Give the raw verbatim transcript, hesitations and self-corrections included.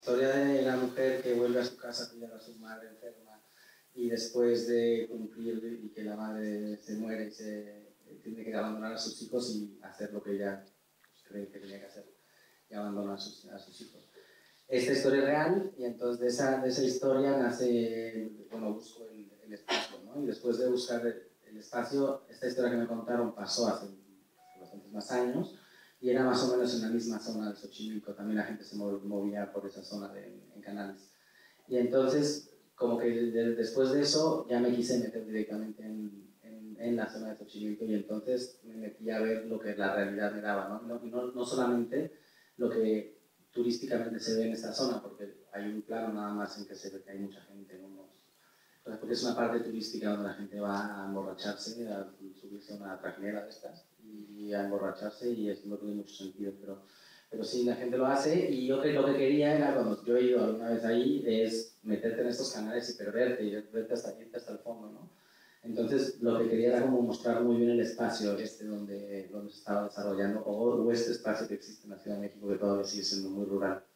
historia de la mujer que vuelve a su casa a cuidar a su madre enferma y después de cumplir y que la madre se muere y se tiene que abandonar a sus hijos y hacer lo que ella pues, cree que tenía que hacer y abandonar a sus, a sus hijos. Esta historia es real y entonces de esa, de esa historia nace, bueno, busco el, el espacio, ¿no? Y después de buscar el, el espacio, esta historia que me contaron pasó hace, hace bastantes más años y era más o menos en la misma zona de Xochimilco, también la gente se movía por esa zona de, en Canales. Y entonces, como que de, después de eso, ya me quise meter directamente en, en, en la zona de Xochimilco y entonces me metí a ver lo que la realidad me daba, ¿no? No, no, no solamente lo que turísticamente se ve en esta zona, porque hay un plano nada más en que se ve que hay mucha gente en unos... Pues porque es una parte turística donde la gente va a emborracharse, a subirse a una trajinera de estas y a emborracharse y eso no tiene mucho sentido, pero, pero sí, la gente lo hace y yo lo que quería era, cuando yo he ido alguna vez ahí, es meterte en estos canales y perderte y verte hasta, irte hasta el fondo, ¿no? Entonces lo que quería era como mostrar muy bien el espacio este donde, donde se estaba desarrollando o, o este espacio que existe en la Ciudad de México que todavía sigue siendo muy rural.